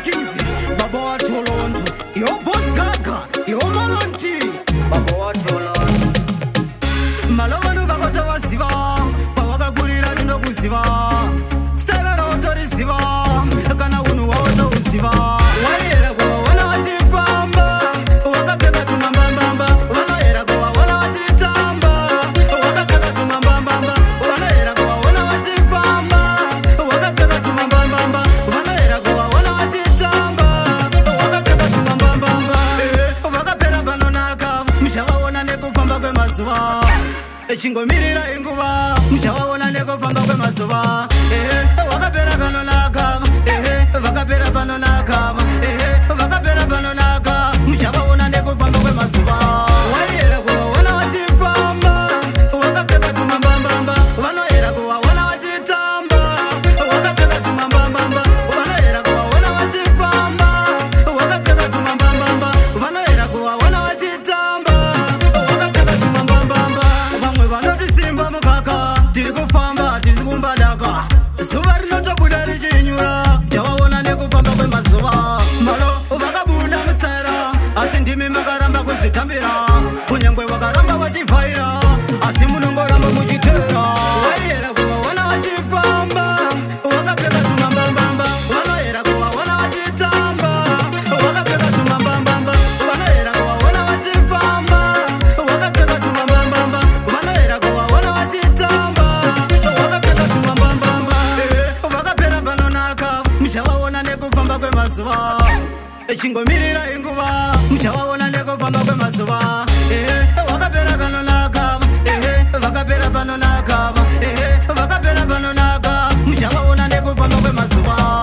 Kings, Baba wa Toronto, yo Boss Gaga, yo Malonti, Baba wa Toronto. Malawanu bakota wasiva, bawaka kurira dino kusiva. Stara rotori siva, kana unu waota usiva. Waera kwa wana wachifamba, wakapeka tumambambamba. Wanaera kwa wana wachitamba, wakapeka tumambambamba. Wanaera kwa wana wachifamba, wakapeka tumambambamba. Wanaera kwa wana wachitamba, wakapeka tumambambamba. Wakapera banonaka, mshawaona nekufamba kwe mazuva. Chingomirira inguva, mchawaona nekufamba kwe mazuva. Wakapera banonaka, vakapera banonaka, vakapera banonaka, mchawaona nekufamba kwe mazuva. Waera kuwa wana wachifamba, wakapeka tumambambamba. Wanoera kuwa wana wachitamba, wakapeka tumambambamba. Wanoera kuwa wana wachifamba, wakapeka tumambambamba. Wanoera kuwa wana wachitamba, wakapeka tumambambamba. Vamwe vanoti simba mukaka, tiri kufamba tizikumbadaka. Zuva rinotobuda richinyura, chawaona nekufamba kwemazuva. Malo vakabuda musara, asi ndimi makaramba kuzvitambira. Kunyangwe vakaramba vachivhaira, asi munongoramba muchitera. Waera kuva wana vachifamba, wakapfeka tumambambamba. Vanoera kuva wana vachitamba, wakapfeka tumambambamba. Vanoera kuva wana vachifamba, wakapfeka tumambambamba. Vanoera kuva wana vachitamba, wakapfeka tumambambamba. Vakapera panonaka, mchavaona nekufamba kwemazuva. Chingomirira inguva, mchavaona nekufamba kwemazuva. Vakapera panonaka, vakapera panonaka, vakapera panonaka, mchavaona nekufamba kwemazuva.